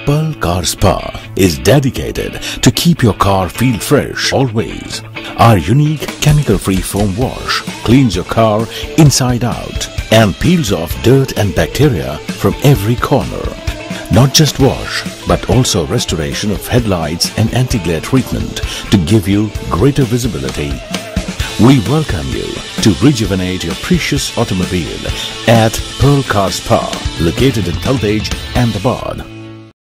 Pearl Car Spa is dedicated to keep your car feel fresh always. Our unique chemical-free foam wash cleans your car inside out and peels off dirt and bacteria from every corner. Not just wash, but also restoration of headlights and anti-glare treatment to give you greater visibility. We welcome you to rejuvenate your precious automobile at Pearl Car Spa, located in Thaltej, Ahmedabad.